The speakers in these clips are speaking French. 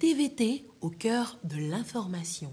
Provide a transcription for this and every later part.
TVT au cœur de l'information.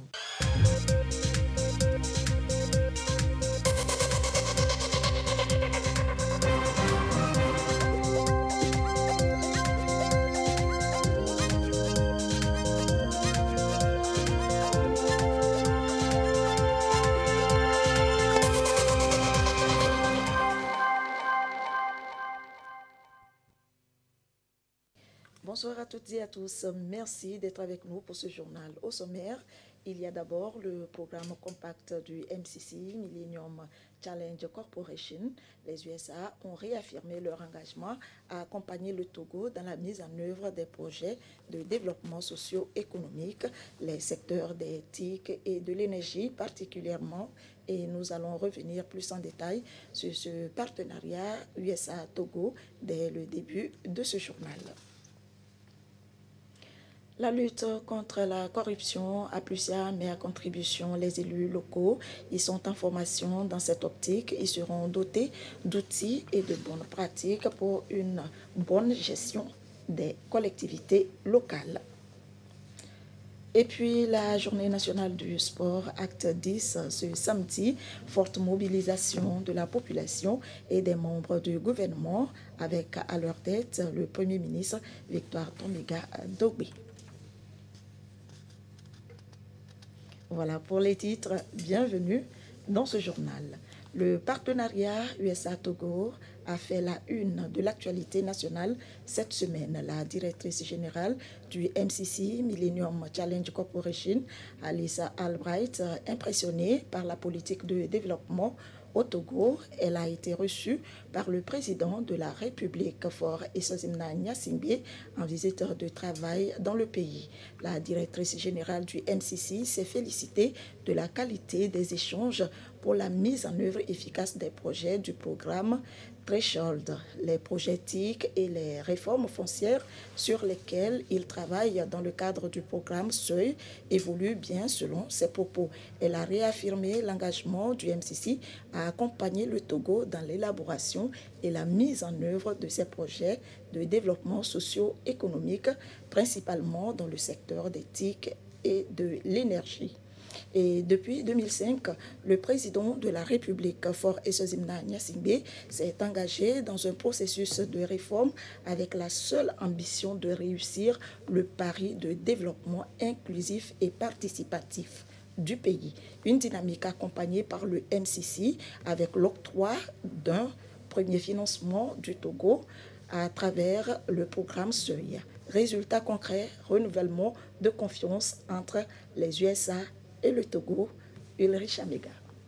Bonsoir à toutes et à tous. Merci d'être avec nous pour ce journal. Au sommaire, il y a d'abord le programme compact du MCC, Millennium Challenge Corporation. Les USA ont réaffirmé leur engagement à accompagner le Togo dans la mise en œuvre des projets de développement socio-économique, les secteurs des TIC et de l'énergie particulièrement. Et nous allons revenir plus en détail sur ce partenariat USA-Togo dès le début de ce journal. La lutte contre la corruption a plusieurs mais à contribution. Les élus locaux, ils sont en formation dans cette optique. Ils seront dotés d'outils et de bonnes pratiques pour une bonne gestion des collectivités locales. Et puis la journée nationale du sport, acte 10, ce samedi, forte mobilisation de la population et des membres du gouvernement avec à leur tête le Premier ministre Victoire Tomiga Dogbe. Voilà pour les titres. Bienvenue dans ce journal. Le partenariat USA-Togo a fait la une de l'actualité nationale cette semaine. La directrice générale du MCC, Millennium Challenge Corporation, Alissa Albright, impressionnée par la politique de développement au Togo, elle a été reçue par le président de la République, Faure Esozimna Gnassingbé, en visite de travail dans le pays. La directrice générale du MCC s'est félicitée de la qualité des échanges pour la mise en œuvre efficace des projets du programme Threshold, les projets TIC et les réformes foncières sur lesquelles il travaille dans le cadre du programme Seuil évoluent bien selon ses propos. Elle a réaffirmé l'engagement du MCC à accompagner le Togo dans l'élaboration et la mise en œuvre de ces projets de développement socio-économique, principalement dans le secteur des TIC et de l'énergie. Et depuis 2005, le président de la République, Faure Esozimna Gnassingbé, s'est engagé dans un processus de réforme avec la seule ambition de réussir le pari de développement inclusif et participatif du pays. Une dynamique accompagnée par le MCC avec l'octroi d'un premier financement du Togo à travers le programme Seuil. Résultat concret, renouvellement de confiance entre les USA et le Togo, Ulrich Amega.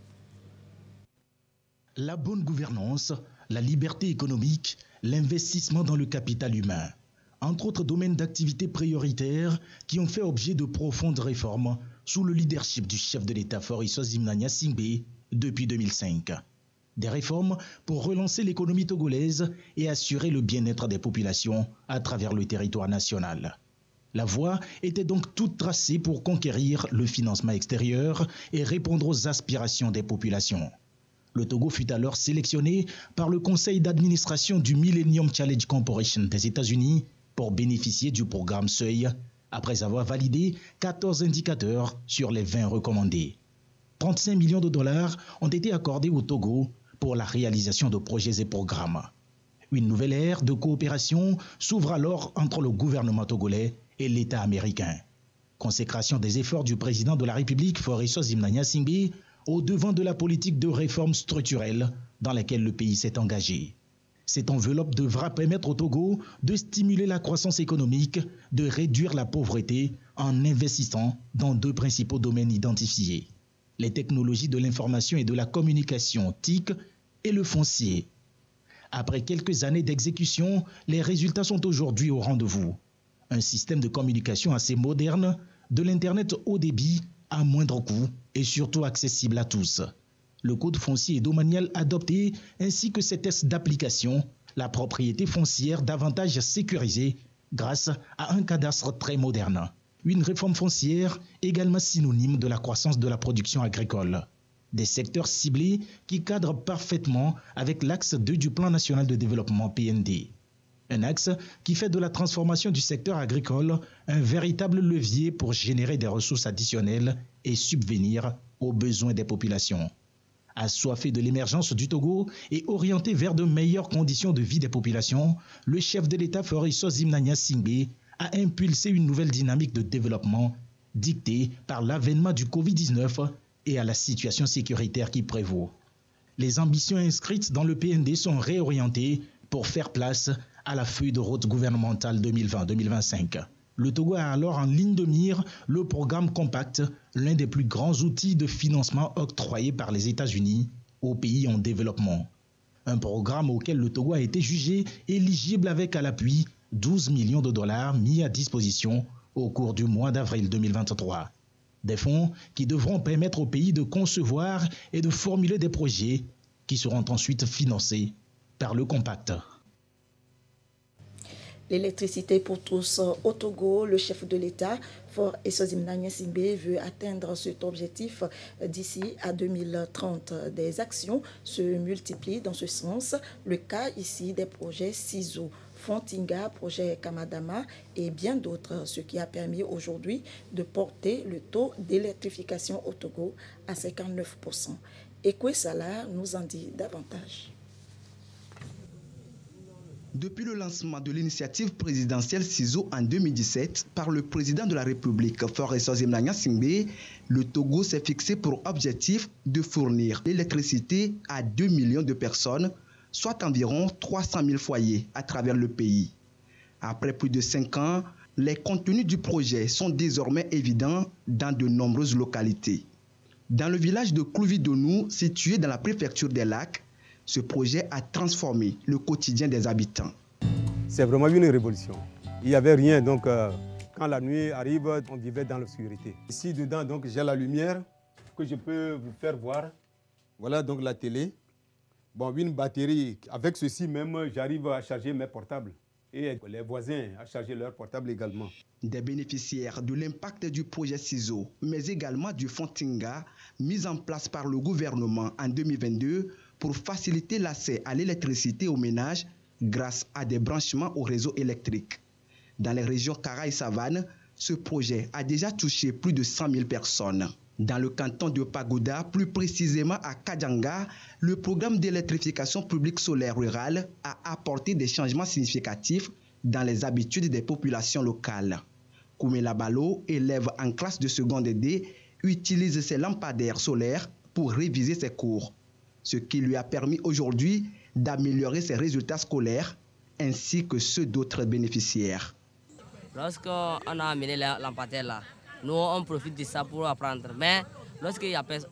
La bonne gouvernance, la liberté économique, l'investissement dans le capital humain, entre autres domaines d'activité prioritaires qui ont fait objet de profondes réformes sous le leadership du chef de l'État Faure Esozimna Gnassingbé depuis 2005. Des réformes pour relancer l'économie togolaise et assurer le bien-être des populations à travers le territoire national. La voie était donc toute tracée pour conquérir le financement extérieur et répondre aux aspirations des populations. Le Togo fut alors sélectionné par le conseil d'administration du Millennium Challenge Corporation des États-Unis pour bénéficier du programme Seuil, après avoir validé 14 indicateurs sur les 20 recommandés. 35 millions de dollars ont été accordés au Togo pour la réalisation de projets et programmes. Une nouvelle ère de coopération s'ouvre alors entre le gouvernement togolais et l'État américain. Consécration des efforts du président de la République, Faure Esozimna Gnassingbé, au devant de la politique de réforme structurelle dans laquelle le pays s'est engagé. Cette enveloppe devra permettre au Togo de stimuler la croissance économique, de réduire la pauvreté en investissant dans deux principaux domaines identifiés: les technologies de l'information et de la communication TIC et le foncier. Après quelques années d'exécution, les résultats sont aujourd'hui au rendez-vous. Un système de communication assez moderne, de l'Internet haut débit à moindre coût et surtout accessible à tous. Le code foncier et domanial adopté ainsi que ses tests d'application, la propriété foncière davantage sécurisée grâce à un cadastre très moderne. Une réforme foncière également synonyme de la croissance de la production agricole. Des secteurs ciblés qui cadrent parfaitement avec l'axe 2 du Plan national de développement PND. Un axe qui fait de la transformation du secteur agricole un véritable levier pour générer des ressources additionnelles et subvenir aux besoins des populations. Assoiffé de l'émergence du Togo et orienté vers de meilleures conditions de vie des populations, le chef de l'État Faure Zimnania Singbe a impulsé une nouvelle dynamique de développement dictée par l'avènement du Covid-19 et à la situation sécuritaire qui prévaut. Les ambitions inscrites dans le PND sont réorientées pour faire place à la feuille de route gouvernementale 2020-2025. Le Togo a alors en ligne de mire le programme Compact, l'un des plus grands outils de financement octroyés par les États-Unis aux pays en développement. Un programme auquel le Togo a été jugé éligible avec à l'appui 12 millions de dollars mis à disposition au cours du mois d'avril 2023. Des fonds qui devront permettre au pays de concevoir et de formuler des projets qui seront ensuite financés par le Compact. L'électricité pour tous au Togo, le chef de l'État, Faure Zimnania Singbe, veut atteindre cet objectif d'ici à 2030. Des actions se multiplient dans ce sens. Le cas ici des projets CISO, Fontinga, projet Kamadama et bien d'autres, ce qui a permis aujourd'hui de porter le taux d'électrification au Togo à 59%. Ekwe Salah nous en dit davantage. Depuis le lancement de l'initiative présidentielle CISO en 2017 par le président de la République, Faure Zimnania Singbe, le Togo s'est fixé pour objectif de fournir l'électricité à 2 millions de personnes, soit environ 300 000 foyers à travers le pays. Après plus de 5 ans, les contenus du projet sont désormais évidents dans de nombreuses localités. Dans le village de Klouvidonou, situé dans la préfecture des Lacs, ce projet a transformé le quotidien des habitants. C'est vraiment une révolution. Il n'y avait rien, donc quand la nuit arrive, on vivait dans l'obscurité. Ici dedans, donc j'ai la lumière que je peux vous faire voir. Voilà donc la télé. Bon, une batterie. Avec ceci même, j'arrive à charger mes portables. Et les voisins à charger leurs portables également. Des bénéficiaires de l'impact du projet CISO, mais également du Fontinga, mis en place par le gouvernement en 2022, pour faciliter l'accès à l'électricité aux ménages grâce à des branchements au réseau électrique. Dans les régions Kara et Savane, ce projet a déjà touché plus de 100 000 personnes. Dans le canton de Pagoda, plus précisément à Kadjanga, le programme d'électrification publique solaire rurale a apporté des changements significatifs dans les habitudes des populations locales. Koumela Balo, élève en classe de seconde D, utilise ses lampadaires solaires pour réviser ses cours, ce qui lui a permis aujourd'hui d'améliorer ses résultats scolaires ainsi que ceux d'autres bénéficiaires. Lorsqu'on a amené les lampadaires là, nous on profite de ça pour apprendre. Mais lorsqu'il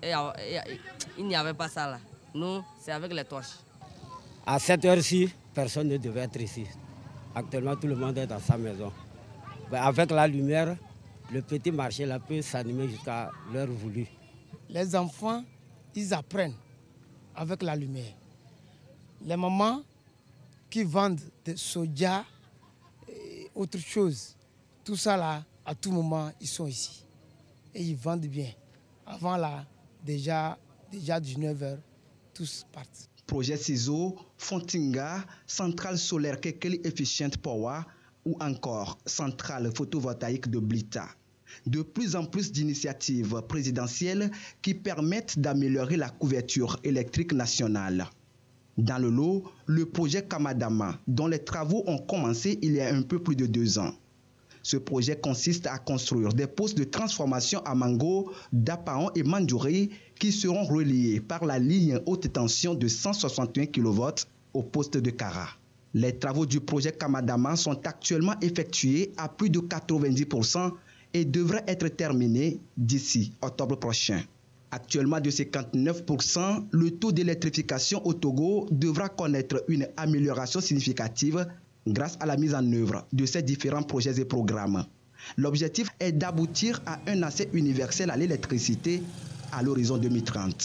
n'y avait pas ça là, nous c'est avec les torches. À cette heure-ci, personne ne devait être ici. Actuellement, tout le monde est dans sa maison. Mais avec la lumière, le petit marché là peut s'animer jusqu'à l'heure voulue. Les enfants, ils apprennent avec la lumière. Les mamans qui vendent des soja et autre chose, tout ça là, à tout moment, ils sont ici. Et ils vendent bien. Avant là, déjà 19h, tous partent. Projet CISO, Fontinga, centrale solaire Kekeli Efficient Power ou encore centrale photovoltaïque de Blita. De plus en plus d'initiatives présidentielles qui permettent d'améliorer la couverture électrique nationale. Dans le lot, le projet Kamadama, dont les travaux ont commencé il y a un peu plus de 2 ans. Ce projet consiste à construire des postes de transformation à Mango, Dapaon et Mandjouri qui seront reliés par la ligne haute tension de 161 kV au poste de Kara. Les travaux du projet Kamadama sont actuellement effectués à plus de 90% et devraient être terminés d'ici octobre prochain. Actuellement de 59%, le taux d'électrification au Togo devra connaître une amélioration significative grâce à la mise en œuvre de ces différents projets et programmes. L'objectif est d'aboutir à un accès universel à l'électricité à l'horizon 2030.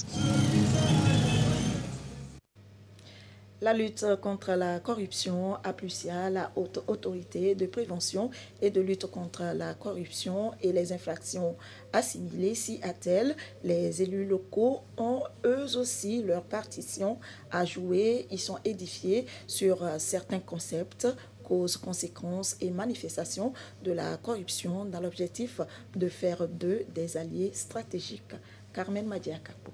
La lutte contre la corruption, APLUSIA, la Haute Autorité de prévention et de lutte contre la corruption et les infractions assimilées, si a-t-elle, les élus locaux ont eux aussi leur partition à jouer. Ils sont édifiés sur certains concepts causes, conséquences et manifestations de la corruption dans l'objectif de faire d'eux des alliés stratégiques. Carmen Madiakapo.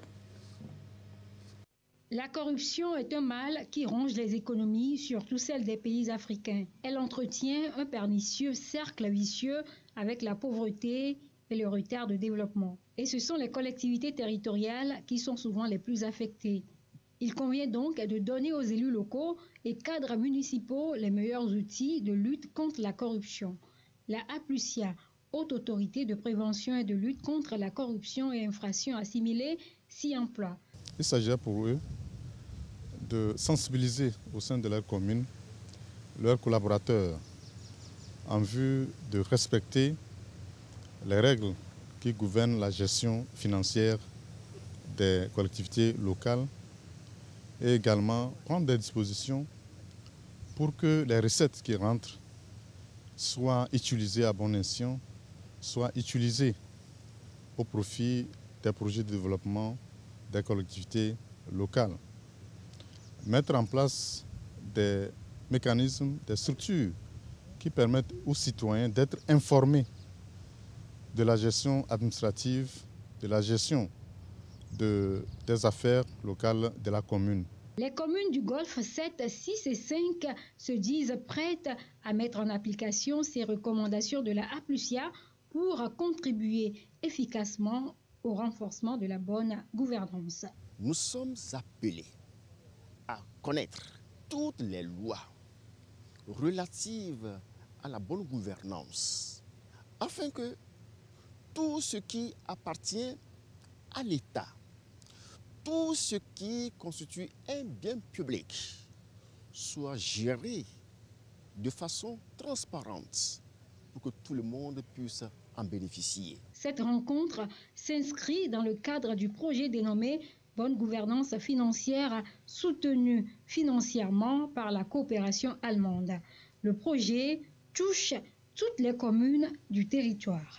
La corruption est un mal qui ronge les économies, surtout celles des pays africains. Elle entretient un pernicieux cercle vicieux avec la pauvreté et le retard de développement. Et ce sont les collectivités territoriales qui sont souvent les plus affectées. Il convient donc de donner aux élus locaux et cadres municipaux les meilleurs outils de lutte contre la corruption. La APLUSIA, Haute Autorité de prévention et de lutte contre la corruption et infractions assimilées, s'y emploie. Il s'agit pour eux de sensibiliser au sein de leur commune leurs collaborateurs en vue de respecter les règles qui gouvernent la gestion financière des collectivités locales et également prendre des dispositions pour que les recettes qui rentrent soient utilisées à bon escient, soient utilisées au profit des projets de développement des collectivités locales. Mettre en place des mécanismes, des structures qui permettent aux citoyens d'être informés de la gestion administrative, de la gestion des affaires locales de la commune. Les communes du Golfe 7, 6 et 5 se disent prêtes à mettre en application ces recommandations de la APLUSIA pour contribuer efficacement au renforcement de la bonne gouvernance. Nous sommes appelés à connaître toutes les lois relatives à la bonne gouvernance, afin que tout ce qui appartient à l'État, tout ce qui constitue un bien public, soit géré de façon transparente pour que tout le monde puisse en bénéficier. Cette rencontre s'inscrit dans le cadre du projet dénommé Bonne gouvernance financière, soutenu financièrement par la coopération allemande. Le projet touche toutes les communes du territoire.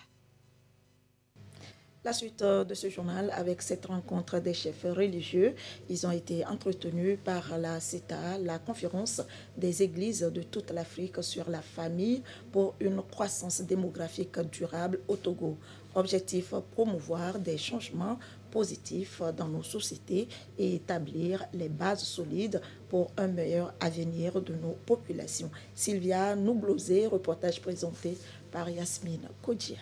La suite de ce journal avec cette rencontre des chefs religieux. Ils ont été entretenus par la CETA, la conférence des églises de toute l'Afrique sur la famille pour une croissance démographique durable au Togo. Objectif, promouvoir des changements positifs dans nos sociétés et établir les bases solides pour un meilleur avenir de nos populations. Sylvia Noublosé, reportage présenté par Yasmine Kodjia.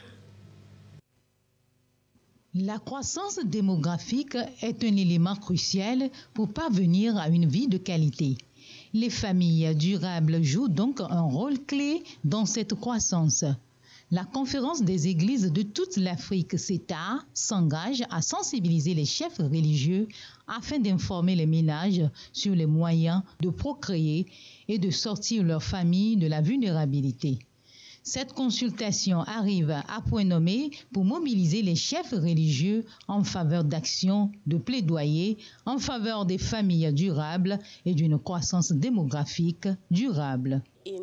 La croissance démographique est un élément crucial pour parvenir à une vie de qualité. Les familles durables jouent donc un rôle clé dans cette croissance. La conférence des églises de toute l'Afrique, CETA, s'engage à sensibiliser les chefs religieux afin d'informer les ménages sur les moyens de procréer et de sortir leur famille de la vulnérabilité. Cette consultation arrive à point nommé pour mobiliser les chefs religieux en faveur d'actions de plaidoyer en faveur des familles durables et d'une croissance démographique durable.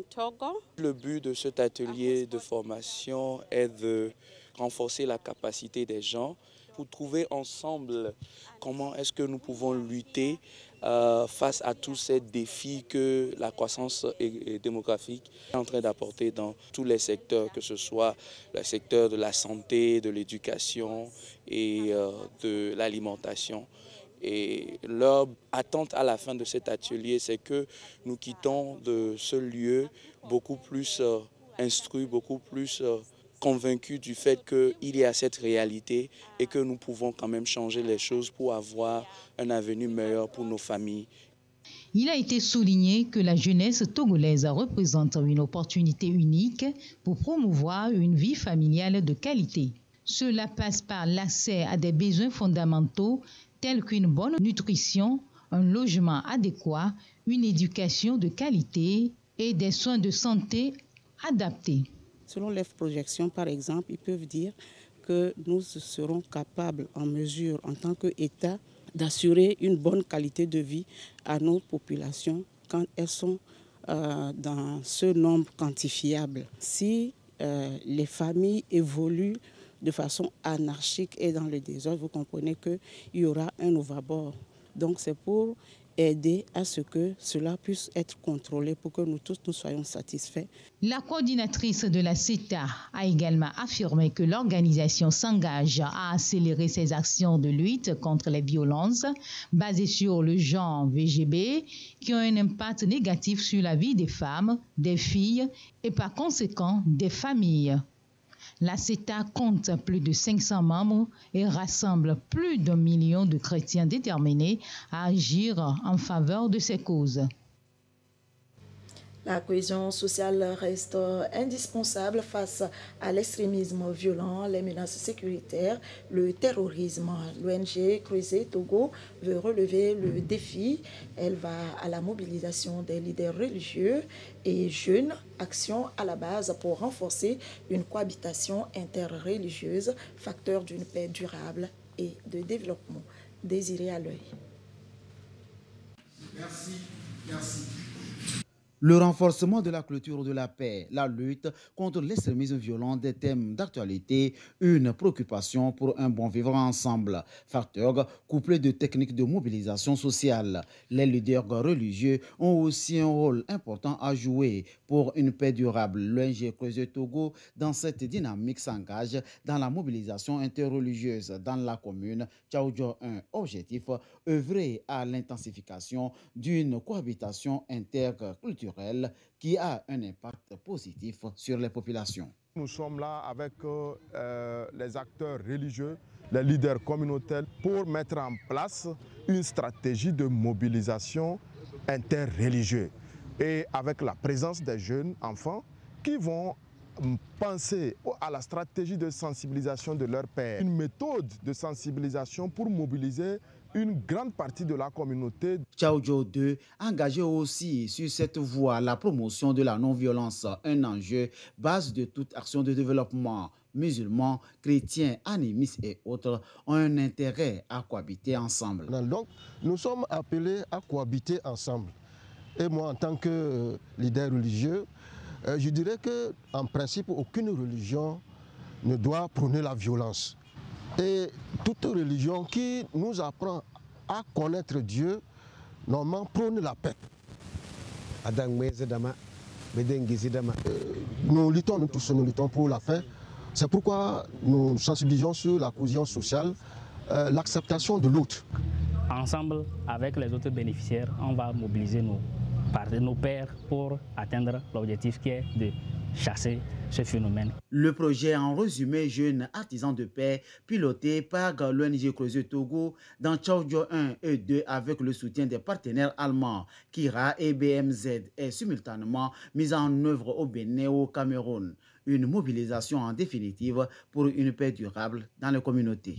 Le but de cet atelier de formation est de renforcer la capacité des gens pour trouver ensemble comment est-ce que nous pouvons lutter face à tous ces défis que la croissance démographique est en train d'apporter dans tous les secteurs, que ce soit le secteur de la santé, de l'éducation et de l'alimentation. Et leur attente à la fin de cet atelier, c'est que nous quittons de ce lieu beaucoup plus instruits, beaucoup plus convaincus du fait qu'il y a cette réalité et que nous pouvons quand même changer les choses pour avoir un avenir meilleur pour nos familles. Il a été souligné que la jeunesse togolaise représente une opportunité unique pour promouvoir une vie familiale de qualité. Cela passe par l'accès à des besoins fondamentaux tels qu'une bonne nutrition, un logement adéquat, une éducation de qualité et des soins de santé adaptés. Selon les projections, par exemple, ils peuvent dire que nous serons capables, en mesure, en tant qu'État, d'assurer une bonne qualité de vie à nos populations quand elles sont dans ce nombre quantifiable. Si les familles évoluent de façon anarchique et dans le désordre, vous comprenez qu'il y aura un overbord. Donc c'est pour aider à ce que cela puisse être contrôlé pour que nous tous nous soyons satisfaits. La coordinatrice de la CETA a également affirmé que l'organisation s'engage à accélérer ses actions de lutte contre les violences basées sur le genre VGB qui ont un impact négatif sur la vie des femmes, des filles et par conséquent des familles. La CETA compte plus de 500 membres et rassemble plus d'1 million de chrétiens déterminés à agir en faveur de ces causes. La cohésion sociale reste indispensable face à l'extrémisme violent, les menaces sécuritaires, le terrorisme. L'ONG Creuset Togo veut relever le défi. Elle va à la mobilisation des leaders religieux et jeunes, action à la base pour renforcer une cohabitation interreligieuse, facteur d'une paix durable et de développement. Désiré à l'œil. Merci. Le renforcement de la culture de la paix, la lutte contre l'extrémisme violent, des thèmes d'actualité, une préoccupation pour un bon vivre ensemble. Facteur couplé de techniques de mobilisation sociale. Les leaders religieux ont aussi un rôle important à jouer pour une paix durable. L'ONG Creuset Togo, dans cette dynamique, s'engage dans la mobilisation interreligieuse dans la commune Tchaoudjo 1. Objectif, œuvrer à l'intensification d'une cohabitation interculturelle qui a un impact positif sur les populations. Nous sommes là avec les acteurs religieux, les leaders communautaires pour mettre en place une stratégie de mobilisation interreligieuse et avec la présence des jeunes enfants qui vont penser à la stratégie de sensibilisation de leur père, une méthode de sensibilisation pour mobiliser une grande partie de la communauté. Tchaoudjo 2 engagé aussi sur cette voie la promotion de la non-violence, un enjeu base de toute action de développement. Musulmans, chrétiens, animistes et autres ont un intérêt à cohabiter ensemble. Donc, nous sommes appelés à cohabiter ensemble. Et moi, en tant que leader religieux, je dirais qu'en principe, aucune religion ne doit prôner la violence. Et toute religion qui nous apprend à connaître Dieu, normalement prône la paix. Nous luttons pour la paix. C'est pourquoi nous sensibilisons sur la cohésion sociale, l'acceptation de l'autre. Ensemble, avec les autres bénéficiaires, on va mobiliser nos pairs pour atteindre l'objectif qui est de chasser ce phénomène. Le projet en résumé Jeunes Artisans de Paix, piloté par l'ONG Creuset Togo dans Tchaoudjo 1 et 2 avec le soutien des partenaires allemands Kira et BMZ, est simultanément mis en œuvre au Bénin et au Cameroun. Une mobilisation en définitive pour une paix durable dans les communautés.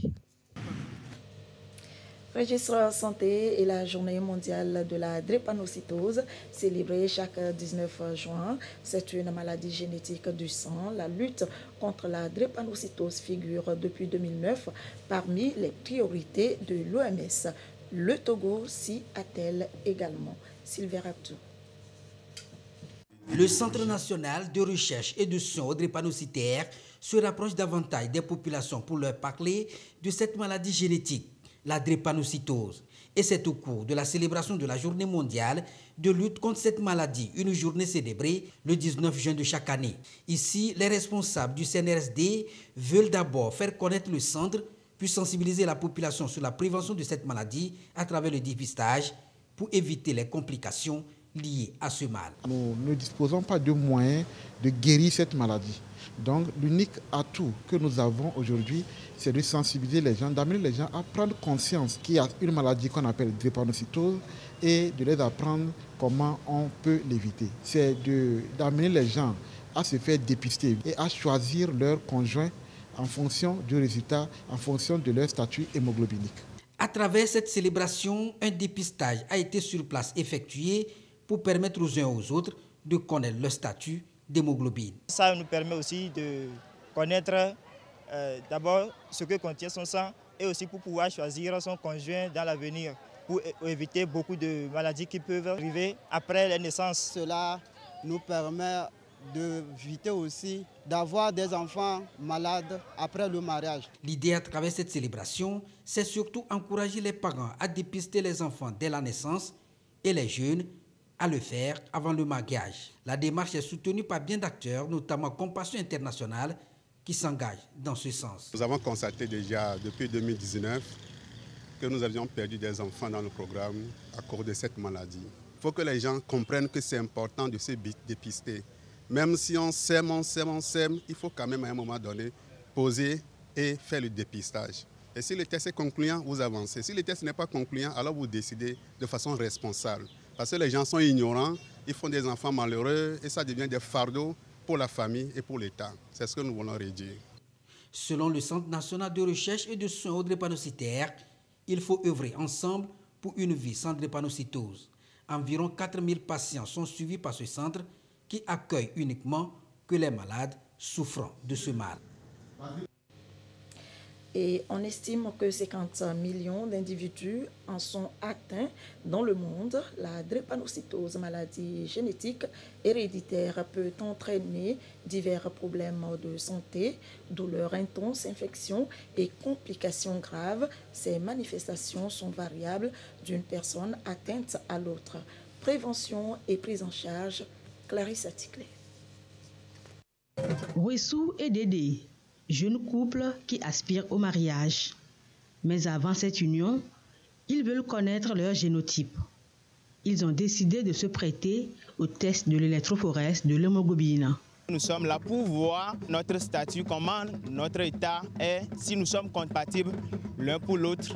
Registre santé et la journée mondiale de la drépanocytose, célébrée chaque 19 juin. C'est une maladie génétique du sang. La lutte contre la drépanocytose figure depuis 2009 parmi les priorités de l'OMS. Le Togo s'y attelle également. Sylvain Raptou. Le Centre national de recherche et de soins drépanocytaires se rapproche davantage des populations pour leur parler de cette maladie génétique, la drépanocytose. Et c'est au cours de la célébration de la journée mondiale de lutte contre cette maladie, une journée célébrée le 19 juin de chaque année. Ici, les responsables du CNRSD veulent d'abord faire connaître le centre, puis sensibiliser la population sur la prévention de cette maladie à travers le dépistage pour éviter les complications liées à ce mal. Nous ne disposons pas de moyens de guérir cette maladie. Donc l'unique atout que nous avons aujourd'hui, c'est de sensibiliser les gens, d'amener les gens à prendre conscience qu'il y a une maladie qu'on appelle drépanocytose et de les apprendre comment on peut l'éviter. C'est d'amener les gens à se faire dépister et à choisir leur conjoint en fonction du résultat, en fonction de leur statut hémoglobinique. À travers cette célébration, un dépistage a été sur place effectué pour permettre aux uns et aux autres de connaître leur statut d'hémoglobine. Ça nous permet aussi de connaître d'abord ce que contient son sang et aussi pour pouvoir choisir son conjoint dans l'avenir pour éviter beaucoup de maladies qui peuvent arriver après la naissance. Cela nous permet d'éviter aussi d'avoir des enfants malades après le mariage. L'idée à travers cette célébration, c'est surtout encourager les parents à dépister les enfants dès la naissance et les jeunes à le faire avant le mariage. La démarche est soutenue par bien d'acteurs, notamment Compassion Internationale, qui s'engagent dans ce sens. Nous avons constaté déjà depuis 2019 que nous avions perdu des enfants dans le programme à cause de cette maladie. Il faut que les gens comprennent que c'est important de se dépister. Même si on sème, il faut quand même à un moment donné poser et faire le dépistage. Et si le test est concluant, vous avancez. Si le test n'est pas concluant, alors vous décidez de façon responsable. Parce que les gens sont ignorants, ils font des enfants malheureux et ça devient des fardeaux pour la famille et pour l'État. C'est ce que nous voulons réduire. Selon le Centre national de recherche et de soins aux drépanocytaires, il faut œuvrer ensemble pour une vie sans drépanocytose. Environ 4000 patients sont suivis par ce centre qui accueille uniquement que les malades souffrant de ce mal. Et on estime que 50 millions d'individus en sont atteints dans le monde. La drépanocytose, maladie génétique héréditaire, peut entraîner divers problèmes de santé, douleurs intenses, infections et complications graves. Ces manifestations sont variables d'une personne atteinte à l'autre. Prévention et prise en charge, Clarisse Aticlé. Wessou et Dédé, jeunes couples qui aspirent au mariage. Mais avant cette union, ils veulent connaître leur génotype. Ils ont décidé de se prêter au test de l'électrophorèse de l'hémoglobine. Nous sommes là pour voir notre statut, comment notre état est, si nous sommes compatibles l'un pour l'autre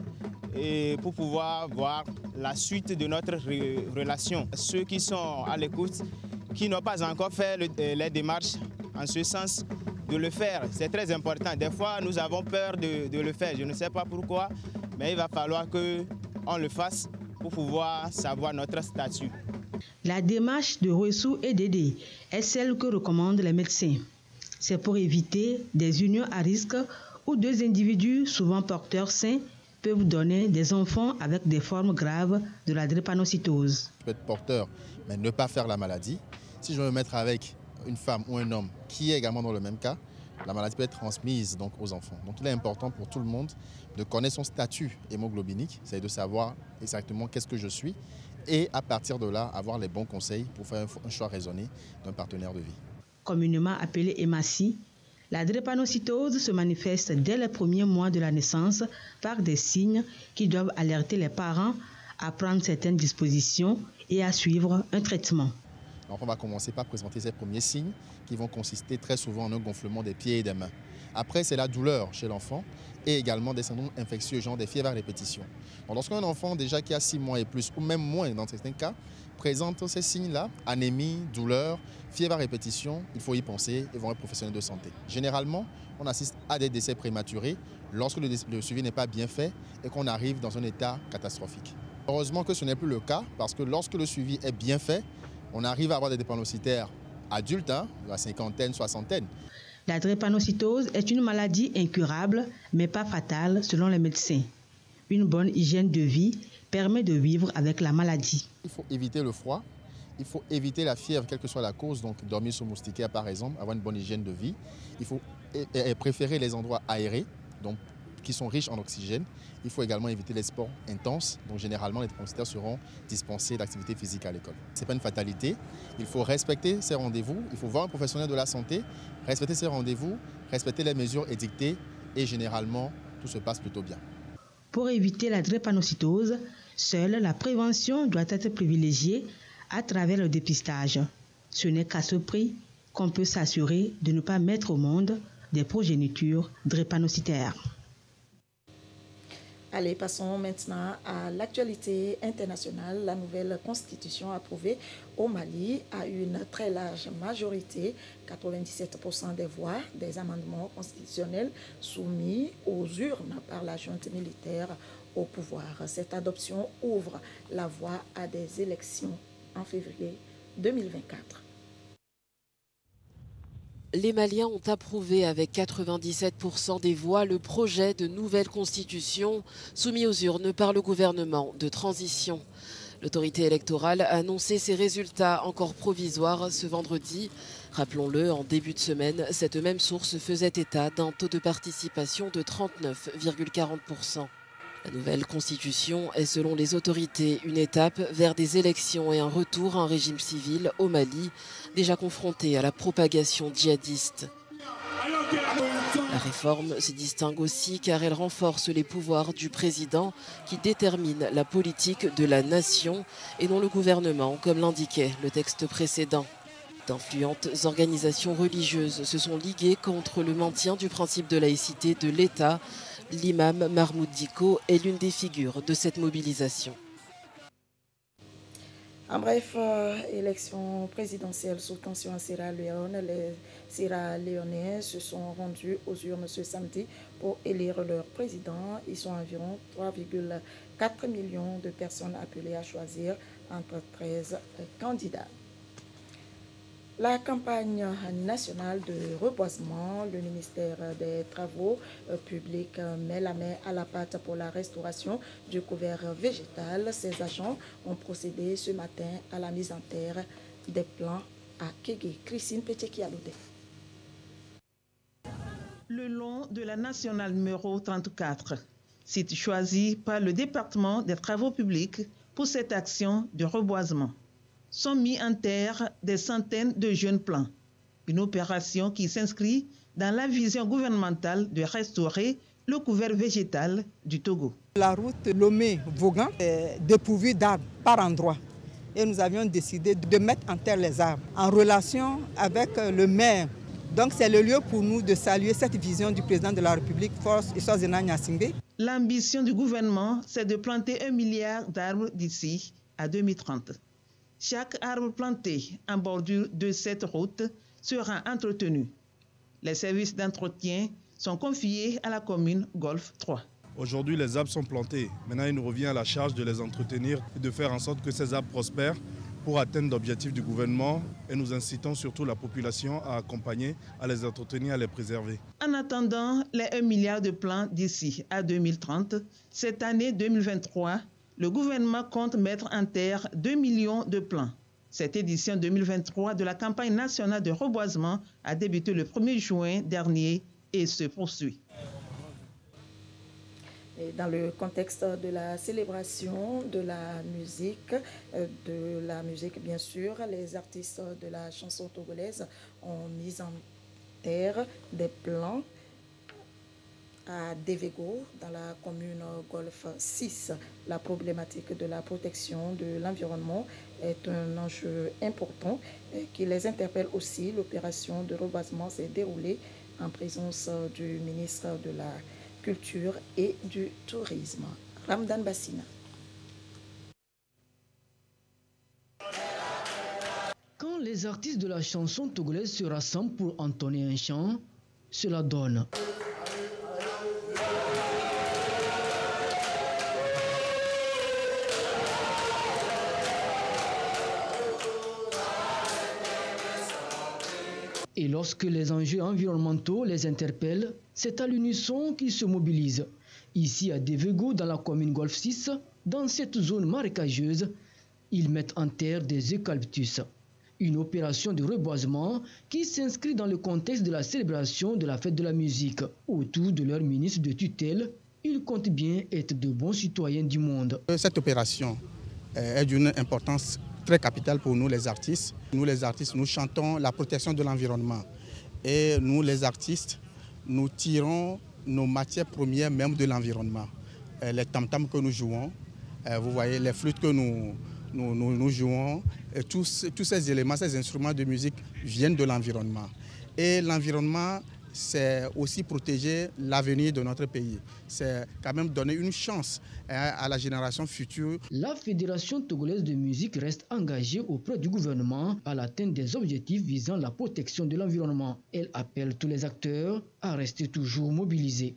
et pour pouvoir voir la suite de notre relation. Ceux qui sont à l'écoute, qui n'ont pas encore fait les démarches en ce sens, de le faire, c'est très important. Des fois, nous avons peur de le faire. Je ne sais pas pourquoi, mais il va falloir qu'on le fasse pour pouvoir savoir notre statut. La démarche de Wessou et Dédé est celle que recommandent les médecins. C'est pour éviter des unions à risque où deux individus, souvent porteurs sains, peuvent donner des enfants avec des formes graves de la drépanocytose. Je peux être porteur, mais ne pas faire la maladie. Si je veux me mettre avec une femme ou un homme qui est également dans le même cas, la maladie peut être transmise donc aux enfants. Donc il est important pour tout le monde de connaître son statut hémoglobinique, c'est de savoir exactement qu'est-ce que je suis et à partir de là avoir les bons conseils pour faire un choix raisonné d'un partenaire de vie. Communément appelée hématie, la drépanocytose se manifeste dès les premiers mois de la naissance par des signes qui doivent alerter les parents à prendre certaines dispositions et à suivre un traitement. Donc on va commencer par présenter ces premiers signes qui vont consister très souvent en un gonflement des pieds et des mains. Après, c'est la douleur chez l'enfant et également des syndromes infectieux, genre des fièvres à répétition. Donc lorsqu'un enfant déjà qui a 6 mois et plus, ou même moins dans certains cas, présente ces signes-là, anémie, douleur, fièvre à répétition, il faut y penser et voir un professionnel de santé. Généralement, on assiste à des décès prématurés lorsque le suivi n'est pas bien fait et qu'on arrive dans un état catastrophique. Heureusement que ce n'est plus le cas parce que lorsque le suivi est bien fait, on arrive à avoir des drépanocytaires adultes, la cinquantaine, soixantaine. La drépanocytose est une maladie incurable, mais pas fatale selon les médecins. Une bonne hygiène de vie permet de vivre avec la maladie. Il faut éviter le froid, il faut éviter la fièvre, quelle que soit la cause, donc dormir sous moustiquaire par exemple, avoir une bonne hygiène de vie. Il faut préférer les endroits aérés, donc qui sont riches en oxygène. Il faut également éviter les sports intenses, donc généralement les drépanocytaires seront dispensés d'activité physique à l'école. Ce n'est pas une fatalité, il faut respecter ces rendez-vous, il faut voir un professionnel de la santé, respecter ces rendez-vous, respecter les mesures édictées et généralement tout se passe plutôt bien. Pour éviter la drépanocytose, seule la prévention doit être privilégiée à travers le dépistage. Ce n'est qu'à ce prix qu'on peut s'assurer de ne pas mettre au monde des progénitures drépanocytaires. Allez, passons maintenant à l'actualité internationale. La nouvelle constitution approuvée au Mali a une très large majorité, 97% des voix, des amendements constitutionnels soumis aux urnes par la junte militaire au pouvoir. Cette adoption ouvre la voie à des élections en février 2024. Les Maliens ont approuvé avec 97% des voix le projet de nouvelle constitution soumis aux urnes par le gouvernement de transition. L'autorité électorale a annoncé ses résultats encore provisoires ce vendredi. Rappelons-le, en début de semaine, cette même source faisait état d'un taux de participation de 39,40%. La nouvelle constitution est selon les autorités une étape vers des élections et un retour à un régime civil au Mali, déjà confronté à la propagation djihadiste. La réforme se distingue aussi car elle renforce les pouvoirs du président qui détermine la politique de la nation et non le gouvernement, comme l'indiquait le texte précédent. D'influentes organisations religieuses se sont liguées contre le maintien du principe de laïcité de l'État. L'imam Mahmoud Diko est l'une des figures de cette mobilisation. En bref, élection présidentielle sous tension à Sierra Leone. Les Sierra-Léonais se sont rendus aux urnes ce samedi pour élire leur président. Ils sont environ 3,4 millions de personnes appelées à choisir entre 13 candidats. La campagne nationale de reboisement, le ministère des Travaux publics met la main à la pâte pour la restauration du couvert végétal. Ces agents ont procédé ce matin à la mise en terre des plants à Kégué. Christine Pété-Kialoudé. Le long de la nationale numéro 34, site choisi par le département des Travaux publics pour cette action de reboisement, sont mis en terre des centaines de jeunes plants. Une opération qui s'inscrit dans la vision gouvernementale de restaurer le couvert végétal du Togo. La route Lomé-Vaughan est dépourvue d'arbres par endroits. Et nous avions décidé de mettre en terre les arbres en relation avec le maire. Donc c'est le lieu pour nous de saluer cette vision du président de la République, Force Issoazena Gnassingbé. L'ambition du gouvernement, c'est de planter 1 milliard d'arbres d'ici à 2030. Chaque arbre planté en bordure de cette route sera entretenu. Les services d'entretien sont confiés à la commune Golfe 3. Aujourd'hui, les arbres sont plantés. Maintenant, il nous revient à la charge de les entretenir et de faire en sorte que ces arbres prospèrent pour atteindre l'objectif du gouvernement. Et nous incitons surtout la population à accompagner, à les entretenir, à les préserver. En attendant les 1 milliard de plants d'ici à 2030, cette année 2023, le gouvernement compte mettre en terre 2 millions de plants. Cette édition 2023 de la campagne nationale de reboisement a débuté le 1er juin dernier et se poursuit. Et dans le contexte de la célébration de la musique bien sûr, les artistes de la chanson togolaise ont mis en terre des plants à Devego, dans la commune Golfe 6. La problématique de la protection de l'environnement est un enjeu important qui les interpelle aussi. L'opération de reboisement s'est déroulée en présence du ministre de la Culture et du Tourisme, Ramdan Bassina. Quand les artistes de la chanson togolaise se rassemblent pour entonner un chant, cela donne. Et lorsque les enjeux environnementaux les interpellent, c'est à l'unisson qu'ils se mobilisent. Ici à Devego, dans la commune Golfe 6, dans cette zone marécageuse, ils mettent en terre des eucalyptus. Une opération de reboisement qui s'inscrit dans le contexte de la célébration de la fête de la musique. Autour de leur ministre de tutelle, ils comptent bien être de bons citoyens du monde. Cette opération est d'une importance très capitale pour nous les artistes. Nous les artistes, nous chantons la protection de l'environnement. Et nous les artistes, nous tirons nos matières premières même de l'environnement. Les tam-tams que nous jouons, vous voyez les flûtes que nous jouons, et tous ces éléments, ces instruments de musique viennent de l'environnement. Et l'environnement, c'est aussi protéger l'avenir de notre pays. C'est quand même donner une chance à la génération future. La Fédération togolaise de musique reste engagée auprès du gouvernement à l'atteinte des objectifs visant la protection de l'environnement. Elle appelle tous les acteurs à rester toujours mobilisés.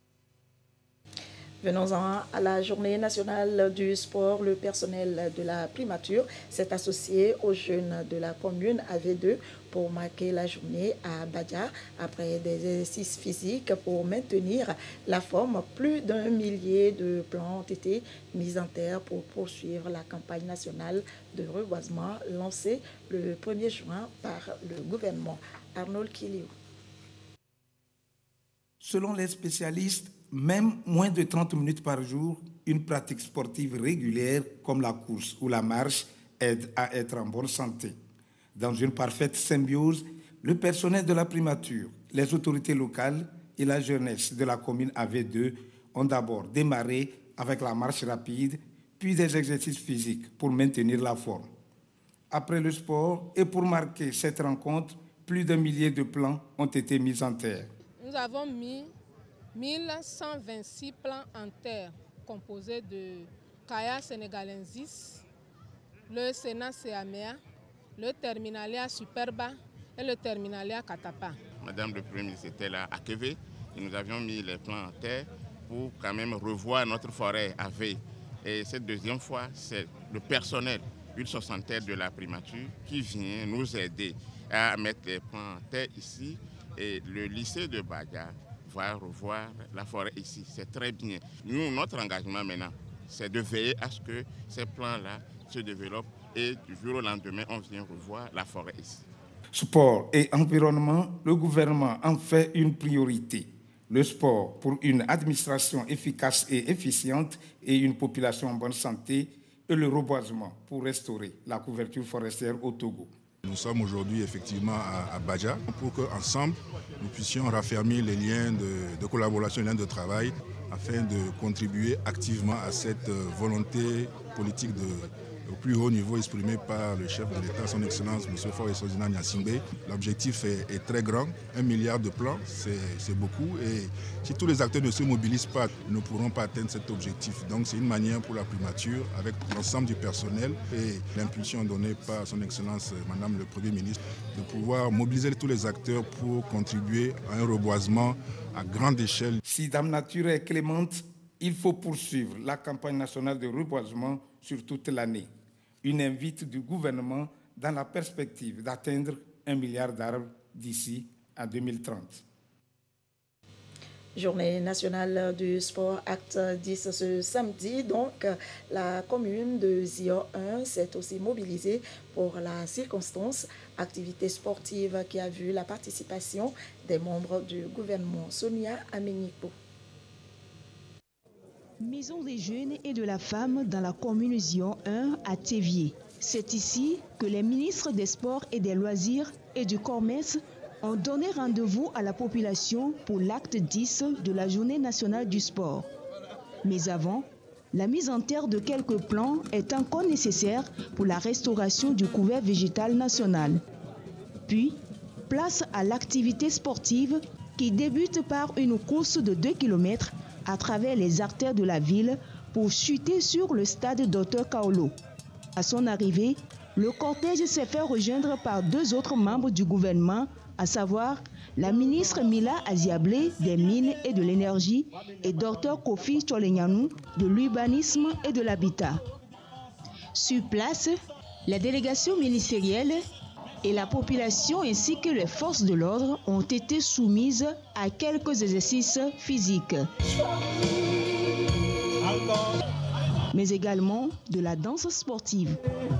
Venons-en à la journée nationale du sport. Le personnel de la primature s'est associé aux jeunes de la commune AV2 pour marquer la journée à Badia. Après des exercices physiques pour maintenir la forme, plus d'1 millier de plants ont été mis en terre pour poursuivre la campagne nationale de reboisement lancée le 1er juin par le gouvernement. Arnold Kiliou. Selon les spécialistes, Même moins de 30 minutes par jour, une pratique sportive régulière comme la course ou la marche aide à être en bonne santé. Dans une parfaite symbiose, le personnel de la primature, les autorités locales et la jeunesse de la commune AV2 ont d'abord démarré avec la marche rapide, puis des exercices physiques pour maintenir la forme. Après le sport et pour marquer cette rencontre, plus d'1 millier de plants ont été mis en terre. Nous avons mis 1126 plants en terre composés de Kaya sénégalensis, le Sénat Séaméa, le Terminalia Superba et le Terminalia Katapa. Madame le Premier ministre était là à Kévé et nous avions mis les plants en terre pour quand même revoir notre forêt à V. Et cette deuxième fois, c'est le personnel, une soixantaine de la primature qui vient nous aider à mettre les plants en terre ici. Et le lycée de Badia va revoir la forêt ici. C'est très bien. Nous, notre engagement maintenant, c'est de veiller à ce que ces plants-là se développent et du jour au lendemain, on vient revoir la forêt ici. Sport et environnement, le gouvernement en fait une priorité. Le sport pour une administration efficace et efficiente et une population en bonne santé et le reboisement pour restaurer la couverture forestière au Togo. Nous sommes aujourd'hui effectivement à Badia pour qu'ensemble nous puissions raffermir les liens de collaboration, les liens de travail afin de contribuer activement à cette volonté politique au plus haut niveau exprimée par le chef de l'État, son Excellence M. Faure Essouzina Gnassingbé. L'objectif est très grand, 1 milliard de plans, c'est beaucoup. Et si tous les acteurs ne se mobilisent pas, nous ne pourrons pas atteindre cet objectif. Donc c'est une manière pour la primature, avec l'ensemble du personnel et l'impulsion donnée par son Excellence Madame le Premier ministre, de pouvoir mobiliser tous les acteurs pour contribuer à un reboisement à grande échelle. Si Dame Nature est clémente, il faut poursuivre la campagne nationale de reboisement sur toute l'année. Une invite du gouvernement dans la perspective d'atteindre 1 milliard d'arbres d'ici à 2030. Journée nationale du sport, acte 10 ce samedi. Donc, la commune de Zion 1 s'est aussi mobilisée pour la circonstance. Activité sportive qui a vu la participation des membres du gouvernement. Sonia Ameniko. Maison des jeunes et de la femme dans la commune Zion 1 à Théviers. C'est ici que les ministres des Sports et des Loisirs et du Commerce ont donné rendez-vous à la population pour l'acte 10 de la Journée nationale du sport. Mais avant, la mise en terre de quelques plants est encore nécessaire pour la restauration du couvert végétal national. Puis, place à l'activité sportive qui débute par une course de 2 km à travers les artères de la ville pour chuter sur le stade Dr Kaolo. À son arrivée, le cortège s'est fait rejoindre par 2 autres membres du gouvernement, à savoir la ministre Mila Aziablé des Mines et de l'Énergie et Dr Kofi Tcholenyanou de l'Urbanisme et de l'Habitat. Sur place, la délégation ministérielle et la population ainsi que les forces de l'ordre ont été soumises à quelques exercices physiques, mais également de la danse sportive.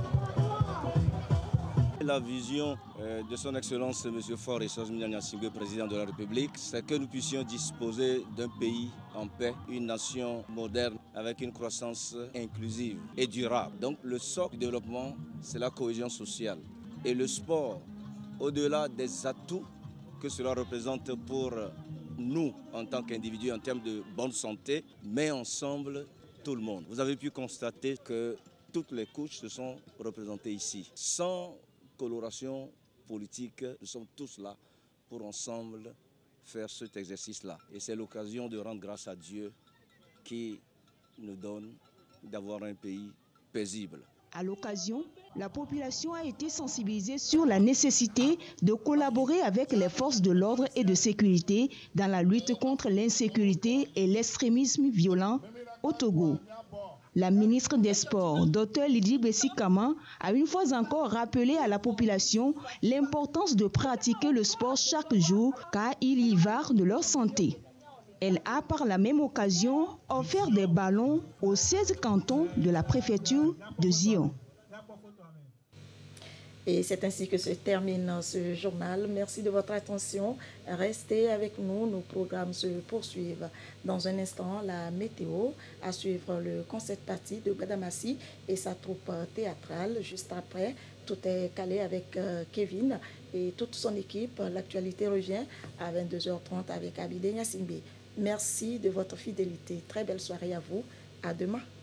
La vision de son Excellence M. Faure Essouzina Gnassingbé, président de la République, c'est que nous puissions disposer d'un pays en paix, une nation moderne avec une croissance inclusive et durable. Donc le socle du développement, c'est la cohésion sociale. Et le sport, au-delà des atouts que cela représente pour nous en tant qu'individus en termes de bonne santé, met ensemble tout le monde. Vous avez pu constater que toutes les couches se sont représentées ici. Sans coloration politique, nous sommes tous là pour ensemble faire cet exercice-là. Et c'est l'occasion de rendre grâce à Dieu qui nous donne d'avoir un pays paisible. À l'occasion, la population a été sensibilisée sur la nécessité de collaborer avec les forces de l'ordre et de sécurité dans la lutte contre l'insécurité et l'extrémisme violent au Togo. La ministre des Sports, Dr Lydie Bessikama, a une fois encore rappelé à la population l'importance de pratiquer le sport chaque jour car il y va de leur santé. Elle a par la même occasion offert des ballons aux 16 cantons de la préfecture de Zion. Et c'est ainsi que se termine ce journal. Merci de votre attention. Restez avec nous. Nos programmes se poursuivent. Dans un instant, la météo, à suivre le concert party de Badamassi et sa troupe théâtrale. Juste après, tout est calé avec Kevin et toute son équipe. L'actualité revient à 22h30 avec Abidé Nyassimbe. Merci de votre fidélité. Très belle soirée à vous. À demain.